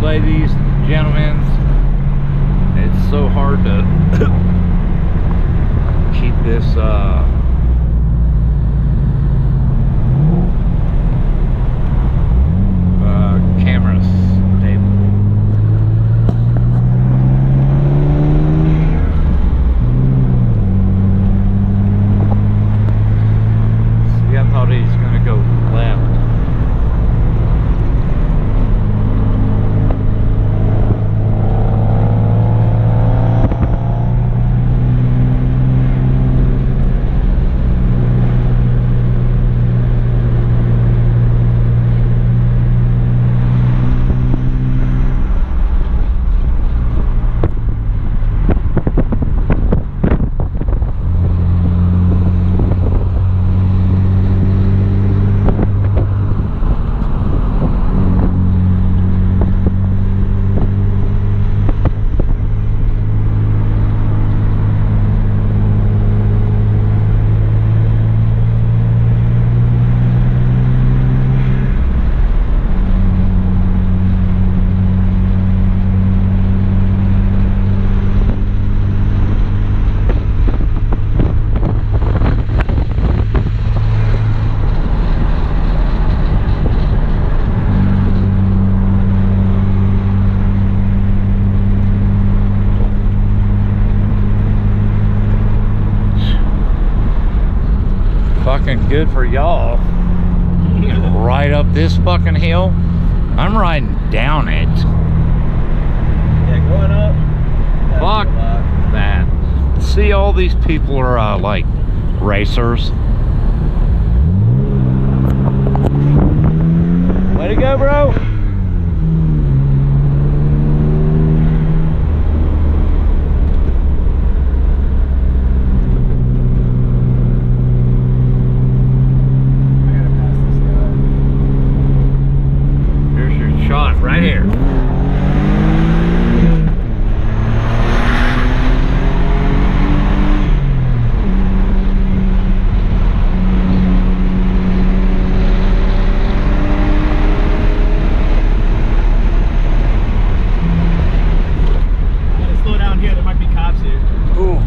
ladies, gentlemen, it's so hard to keep this camera stable. See, I thought he was gonna go left. Fucking good for y'all. Right up this fucking hill. I'm riding down it. Yeah, going up. Fuck that. See, all these people are like racers. Way to go, bro. Right here. Gotta slow down here, there might be cops here. Ooh.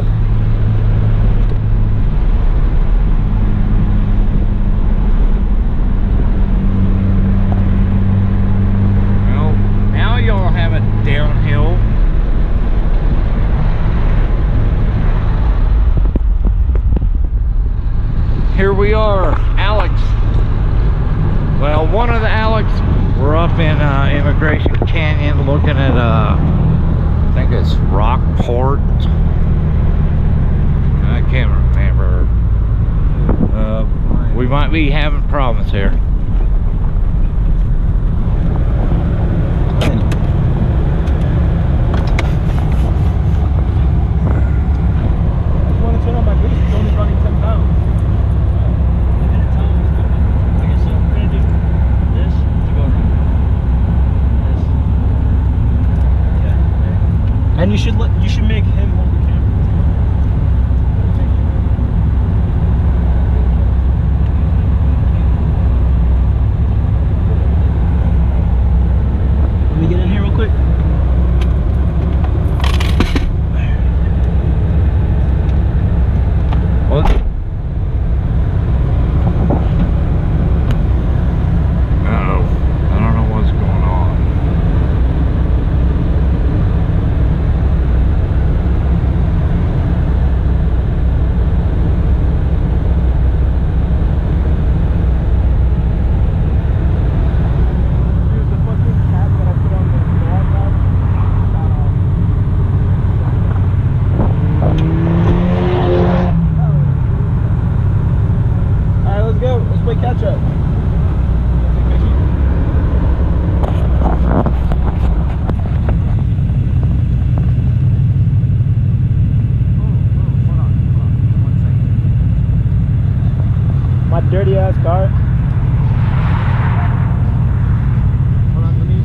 Y'all have it downhill. Here we are, Alex. Well, one of the Alex, we're up in Immigration Canyon looking at I think it's Rockport. I can't remember. We might be having problems here. And you should make him hold the camera. Let me get in here real quick. What? Catch up. My dirty ass car. Hold on, let me.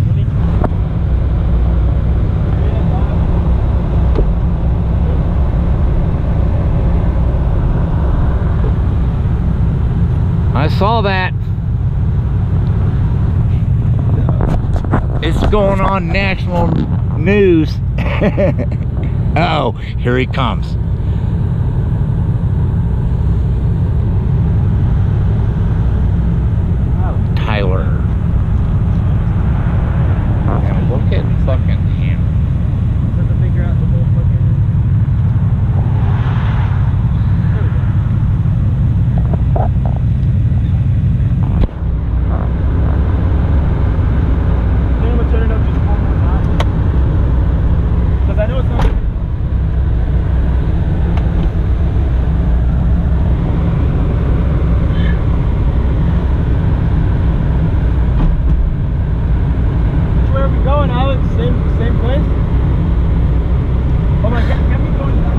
I saw that. It's going on national news. Oh, here he comes. Tyler. Now look at fucking him. Have to figure out the whole fucking. There we go. Then I'm gonna turn it up just one more time. Because I know it's not. Where are we going, Alex? Same place? Oh my God, get me going back.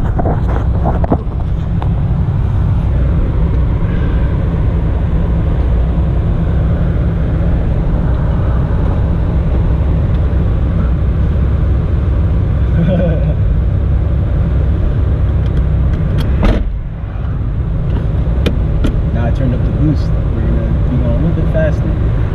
Now I turned up the boost. We're gonna be going a little bit faster.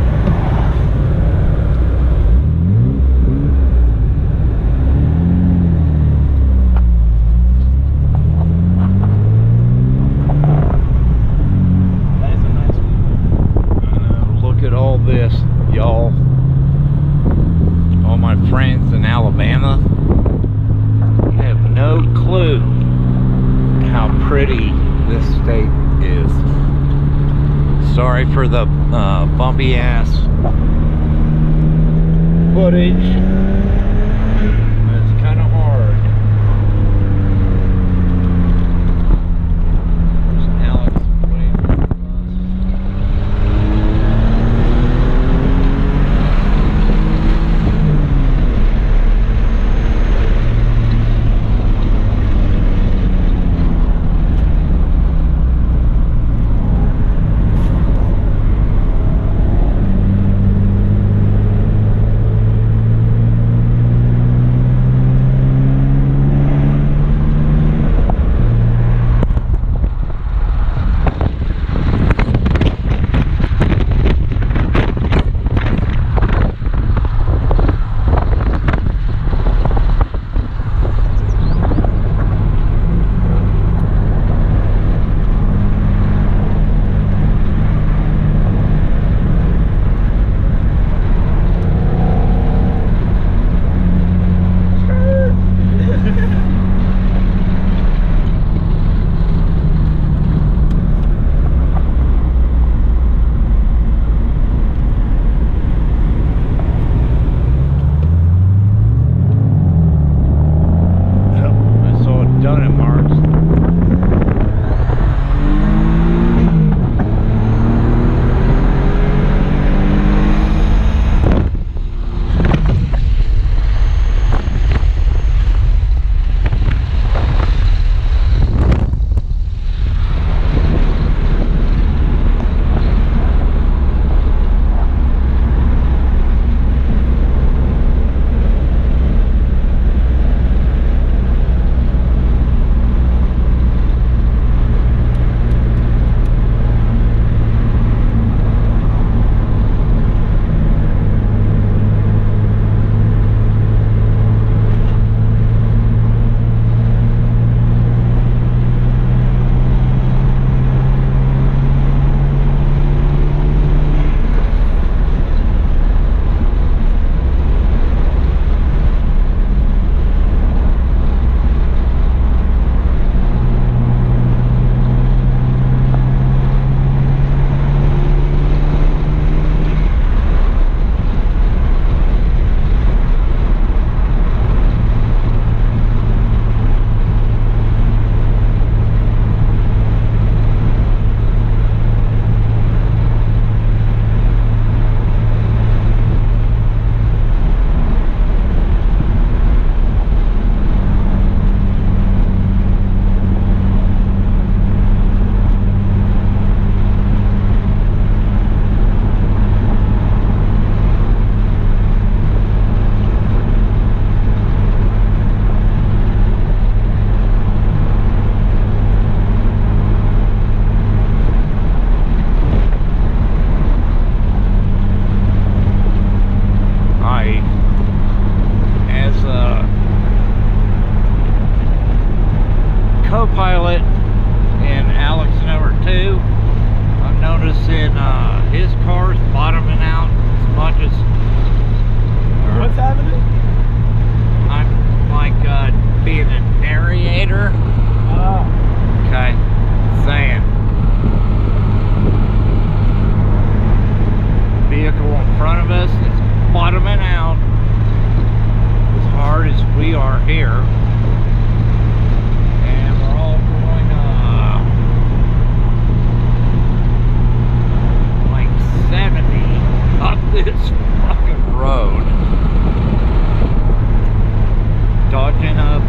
This, y'all, all my friends in Alabama, you have no clue how pretty this state is. Sorry for the bumpy ass footage, but it's kind of hard. There's Alex waiting for us.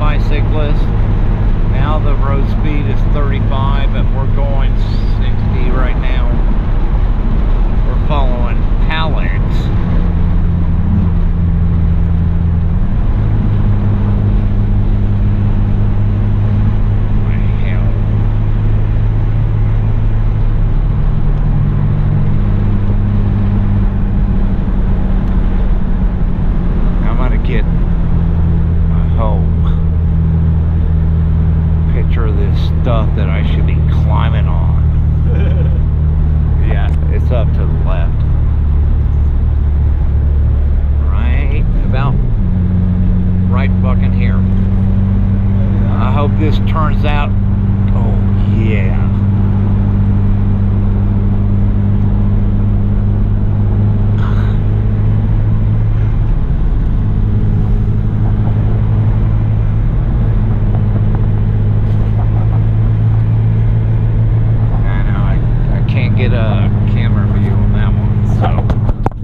bicyclists. Now the road speed is 35, and we're going 60 right now. We're following Alex. Get a whole picture of this stuff that I should be climbing on. Yeah, it's up to the left. Right about right fucking here. I hope this turns out. Oh yeah. Get a camera view on that one, so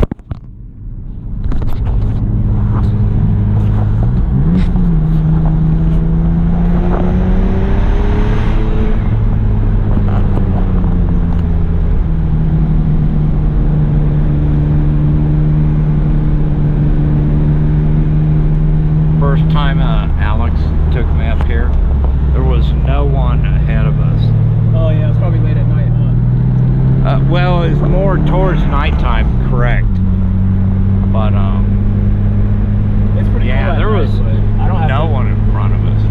first time Alex took me up here, there was no one ahead of us. Oh yeah, it was probably late at night, huh? Well, it's more towards nighttime, correct. But it's pretty yeah, cool there was I don't have no one in front of us.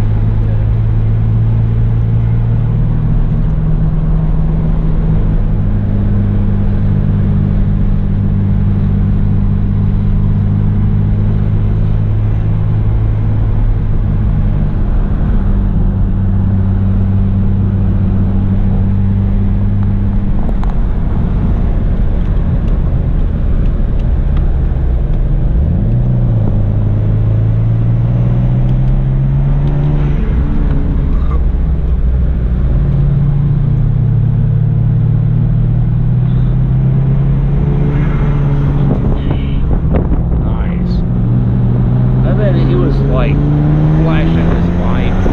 Like flashing his lights.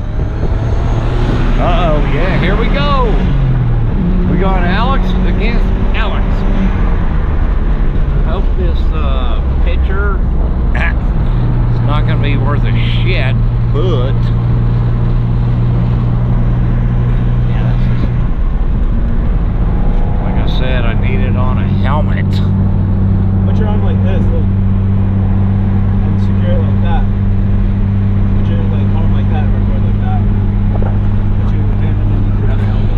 Uh-oh, yeah, here we go. We got Alex against Alex. I hope this picture is not going to be worth a shit, but yeah, this is, like I said, I need it on a helmet. Put your arm like this, look. And secure it like that. Put your like arm like that, record like that. Put your hand underneath your other elbow.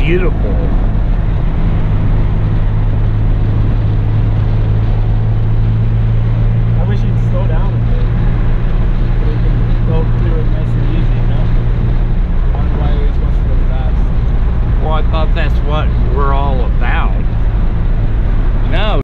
beautiful.